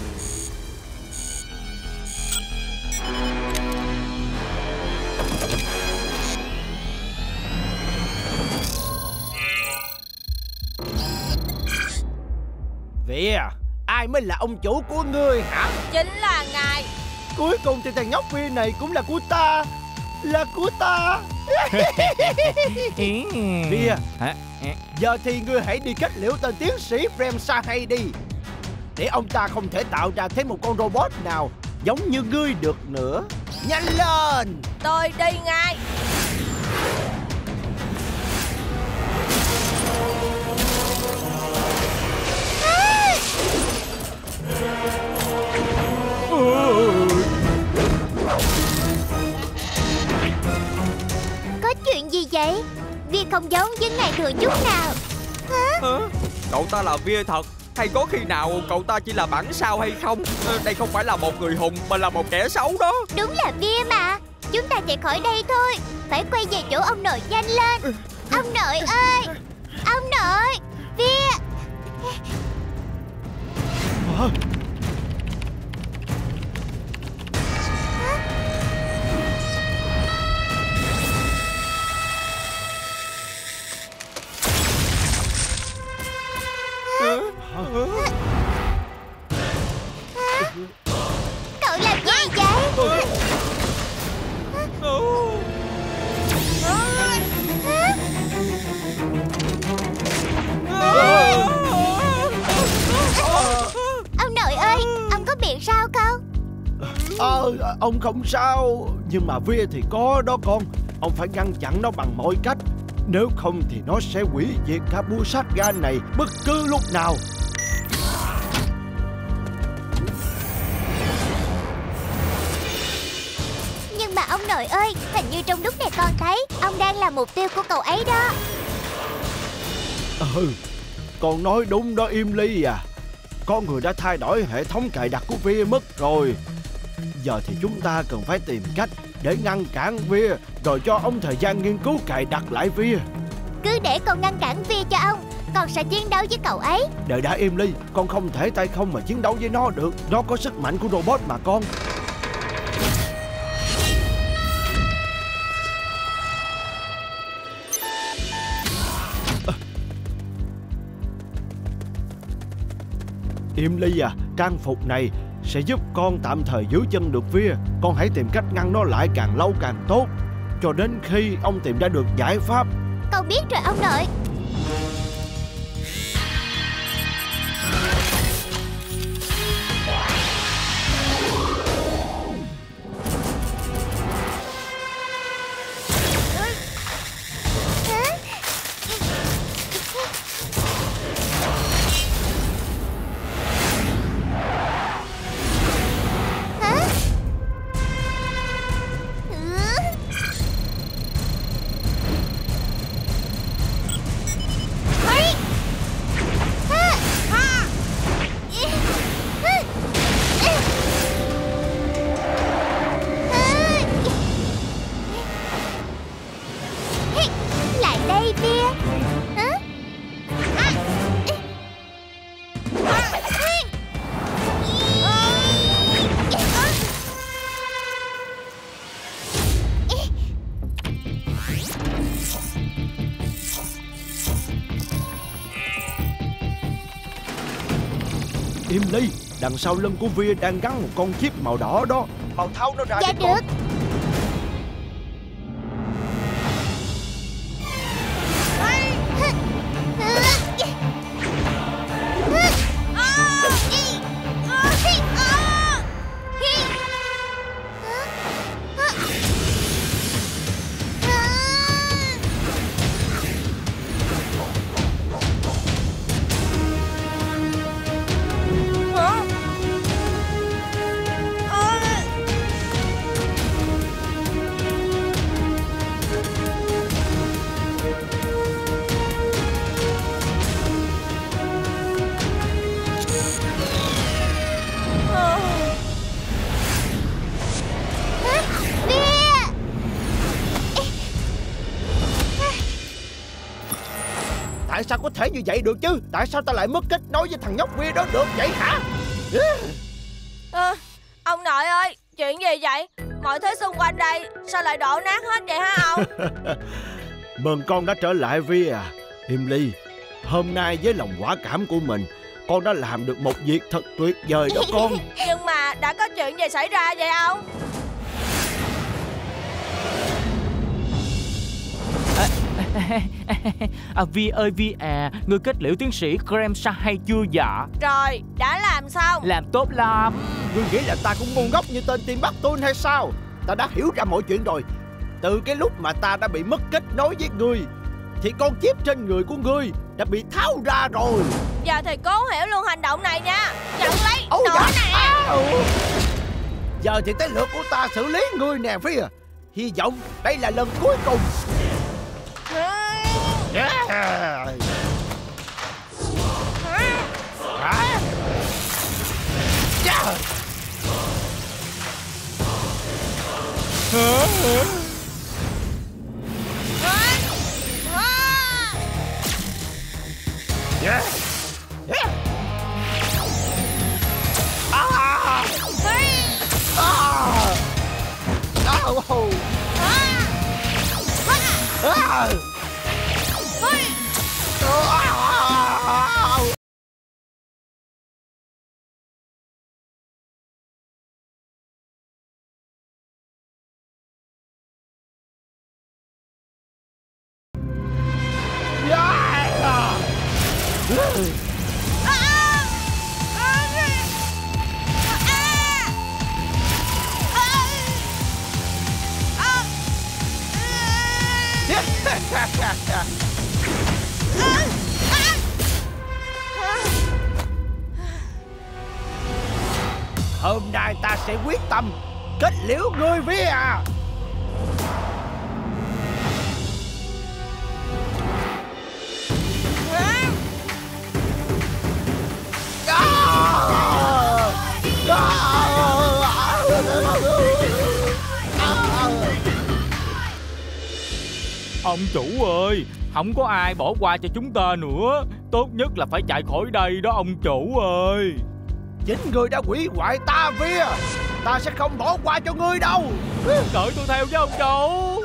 Vía, ai mới là ông chủ của ngươi hả? Chính là ngài. Cuối cùng thì thằng nhóc Vía này cũng là của ta. Là của ta. Vía, giờ thì ngươi hãy đi kết liễu tên tiến sĩ Frem Sahay đi, để ông ta không thể tạo ra thêm một con robot nào giống như ngươi được nữa. Nhanh lên. Tôi đi ngay. Có chuyện gì vậy? Vi không giống với ngày thường chút nào. Hả? Cậu ta là Vía thật, hay có khi nào cậu ta chỉ là bản sao hay không? Đây không phải là một người hùng mà là một kẻ xấu đó. Đúng là Vi mà. Chúng ta chạy khỏi đây thôi. Phải quay về chỗ ông nội nhanh lên. Ông nội ơi, ông nội. Vi. Cậu làm gì vậy? Ông nội ơi, ông có bị sao không? Ông không sao. Nhưng mà Vía thì có đó con. Ông phải ngăn chặn nó bằng mọi cách. Nếu không thì nó sẽ hủy diệt cả Busatga này bất cứ lúc nào. Nhưng mà ông nội ơi, hình như trong lúc này con thấy ông đang là mục tiêu của cậu ấy đó. Con nói đúng đó Emily à. Con người đã thay đổi hệ thống cài đặt của Vía mất rồi. Giờ thì chúng ta cần phải tìm cách để ngăn cản Vía, rồi cho ông thời gian nghiên cứu cài đặt lại Vía. Cứ để con ngăn cản Vi cho ông, con sẽ chiến đấu với cậu ấy. Đợi đã Emily, con không thể tay không mà chiến đấu với nó được. Nó có sức mạnh của robot mà con. Emily à, trang phục này sẽ giúp con tạm thời giữ chân được Vía. Con hãy tìm cách ngăn nó lại càng lâu càng tốt, cho đến khi ông tìm ra được giải pháp. Con biết rồi ông nội. Emily, đằng sau lưng của Vía đang gắn một con chip màu đỏ đó. Mau tháo nó ra. Dạ đi con. được. Tại sao có thể như vậy được chứ? Tại sao ta lại mất kết nối với thằng nhóc Via đó được vậy hả? Ông nội ơi, chuyện gì vậy? Mọi thứ xung quanh đây sao lại đổ nát hết vậy hả ông? Mừng con đã trở lại Via à. Emily, hôm nay với lòng quả cảm của mình, con đã làm được một việc thật tuyệt vời đó con. Nhưng mà đã có chuyện gì xảy ra vậy ông? Vi ơi Vi à, người kết liễu tiến sĩ Graham hay chưa dạ? Rồi, đã làm xong. Làm tốt lắm. Ngươi nghĩ là ta cũng ngu ngốc như tên Tim Burton hay sao? Ta đã hiểu ra mọi chuyện rồi. Từ cái lúc mà ta đã bị mất kết nối với ngươi, thì con chip trên người của ngươi đã bị tháo ra rồi. Giờ thì cố hiểu luôn hành động này nha. Nhận lấy Ôi nữa nè. Giờ thì tới lượt của ta xử lý ngươi nè Via. Hy vọng đây là lần cuối cùng. Hôm nay ta sẽ quyết tâm kết liễu ngươi Via à. Ông chủ ơi, không có ai bỏ qua cho chúng ta nữa. Tốt nhất là phải chạy khỏi đây đó ông chủ ơi. Chính ngươi đã hủy hoại ta Via. Ta sẽ không bỏ qua cho ngươi đâu. Đợi tôi theo với ông chủ.